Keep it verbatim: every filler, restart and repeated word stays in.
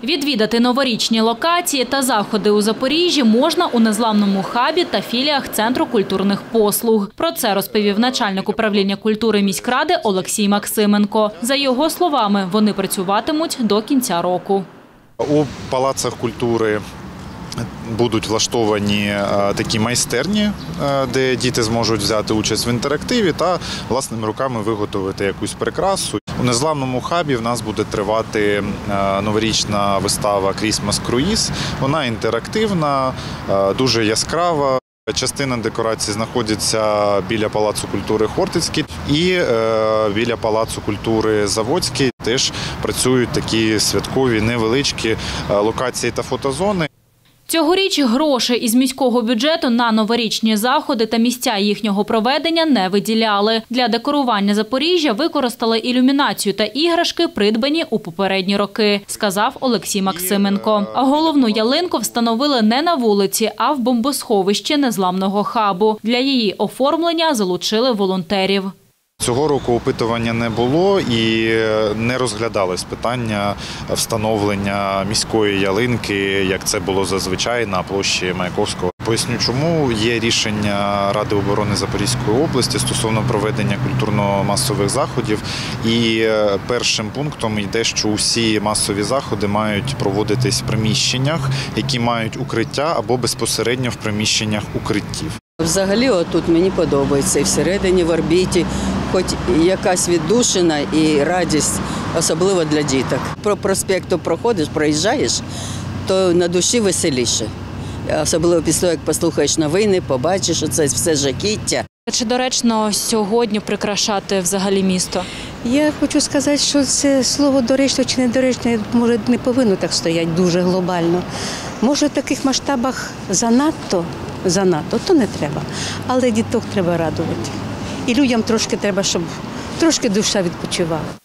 Відвідати новорічні локації та заходи у Запоріжжі можна у незламному хабі та філіях Центру культурних послуг. Про це розповів начальник управління культури міськради Олексій Максименко. За його словами, вони працюватимуть до кінця року. У палацах культури будуть влаштовані такі майстерні, де діти зможуть взяти участь в інтерактиві та власними руками виготовити якусь прикрасу. У незламному хабі в нас буде тривати новорічна вистава «Крісмас Круїз». Вона інтерактивна, дуже яскрава. Частина декорації знаходиться біля Палацу культури Хортицький і біля Палацу культури Заводський. Теж працюють такі святкові невеличкі локації та фотозони. Цьогоріч грошей із міського бюджету на новорічні заходи та місця їхнього проведення не виділяли. Для декорування Запоріжжя використали ілюмінацію та іграшки, придбані у попередні роки, сказав Олексій Максименко. А головну ялинку встановили не на вулиці, а в бомбосховищі незламного хабу. Для її оформлення залучили волонтерів. Цього року опитування не було і не розглядалось питання встановлення міської ялинки, як це було зазвичай на площі Маяковського. Поясню, чому. Є рішення Ради оборони Запорізької області стосовно проведення культурно-масових заходів. І першим пунктом йде, що усі масові заходи мають проводитись в приміщеннях, які мають укриття або безпосередньо в приміщеннях укриттів. Взагалі, отут мені подобається, і всередині, в орбіті, хоч якась віддушина і радість, особливо для діток. По проспекту проходиш, проїжджаєш, то на душі веселіше. Особливо після того, як послухаєш новини, побачиш оце все жахіття. Чи доречно сьогодні прикрашати взагалі місто? Я хочу сказати, що це слово доречно чи недоречно, може, не повинно так стояти дуже глобально. Може, в таких масштабах занадто, занадто, то не треба. Але діток треба радувати. І людям трошки треба, щоб трошки душа відпочивала.